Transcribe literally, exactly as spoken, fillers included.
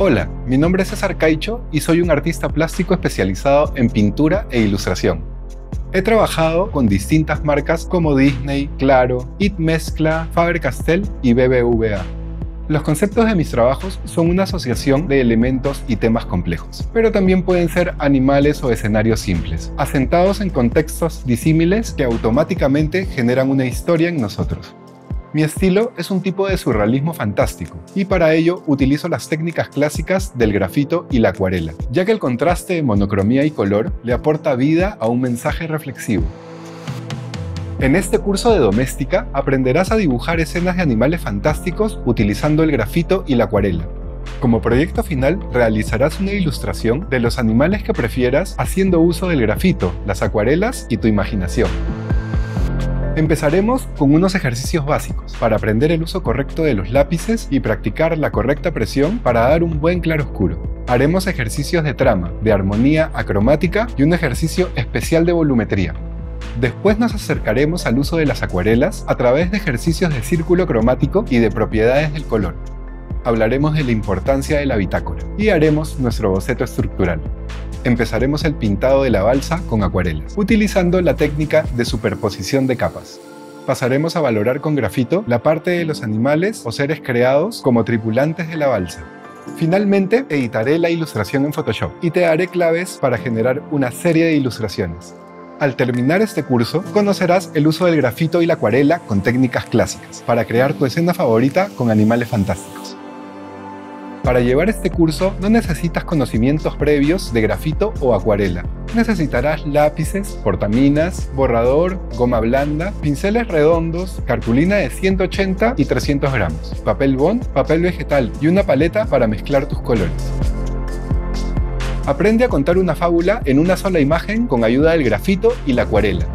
Hola, mi nombre es César Caicho y soy un artista plástico especializado en pintura e ilustración. He trabajado con distintas marcas como Disney, Claro, It Mezcla, Faber-Castell y B B V A. Los conceptos de mis trabajos son una asociación de elementos y temas complejos, pero también pueden ser animales o escenarios simples, asentados en contextos disímiles que automáticamente generan una historia en nosotros. Mi estilo es un tipo de surrealismo fantástico, y para ello utilizo las técnicas clásicas del grafito y la acuarela, ya que el contraste de monocromía y color le aporta vida a un mensaje reflexivo. En este curso de doméstica aprenderás a dibujar escenas de animales fantásticos utilizando el grafito y la acuarela. Como proyecto final, realizarás una ilustración de los animales que prefieras haciendo uso del grafito, las acuarelas y tu imaginación. Empezaremos con unos ejercicios básicos para aprender el uso correcto de los lápices y practicar la correcta presión para dar un buen claroscuro. Haremos ejercicios de trama, de armonía acromática y un ejercicio especial de volumetría. Después nos acercaremos al uso de las acuarelas a través de ejercicios de círculo cromático y de propiedades del color. Hablaremos de la importancia de la bitácora y haremos nuestro boceto estructural. Empezaremos el pintado de la balsa con acuarelas, utilizando la técnica de superposición de capas. Pasaremos a valorar con grafito la parte de los animales o seres creados como tripulantes de la balsa. Finalmente, editaré la ilustración en Photoshop y te daré claves para generar una serie de ilustraciones. Al terminar este curso, conocerás el uso del grafito y la acuarela con técnicas clásicas para crear tu escena favorita con animales fantásticos. Para llevar este curso no necesitas conocimientos previos de grafito o acuarela. Necesitarás lápices, portaminas, borrador, goma blanda, pinceles redondos, cartulina de ciento ochenta y trescientos gramos, papel bond, papel vegetal y una paleta para mezclar tus colores. Aprende a contar una fábula en una sola imagen con ayuda del grafito y la acuarela.